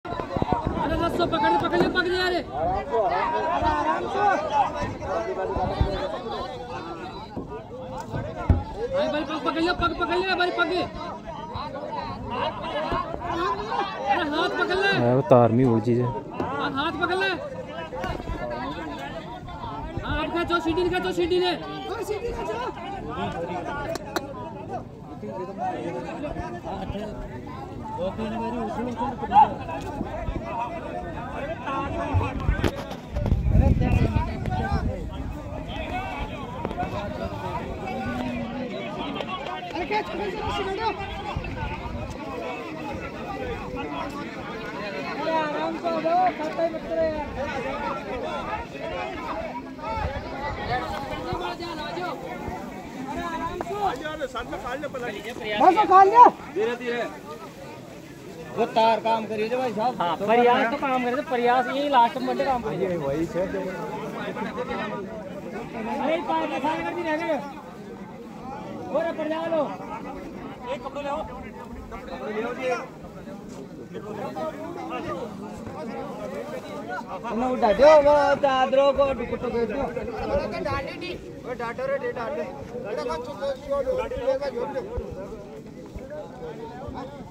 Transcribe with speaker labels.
Speaker 1: अरे रस्सो पकड़ ले यार। अरे भाई पकड़ ले भाई पग। अरे हाथ पकड़ ले।
Speaker 2: वो तार में उलझी है।
Speaker 1: हाथ पकड़ ले। हाथ खींचो सीढ़ी खींचो सीढ़ी ने। सीढ़ी खींचो। दो तीन बारी उछल आराम से दो खाता ही मत करे
Speaker 3: धीरे धीरे वो तार काम करिए जो भाई साहब।
Speaker 1: हाँ प्रयास तो काम करे, प्रयास यही लास्ट में बड़े काम करिए।
Speaker 3: वही से
Speaker 1: अरे पार का सारे कर दी रह गए और पर जा लो। एक कपड़े ले आओ
Speaker 3: ना उठा दो वो चादरों को दुपट्टों को दो डाल दे वो डाटो रे डाल दे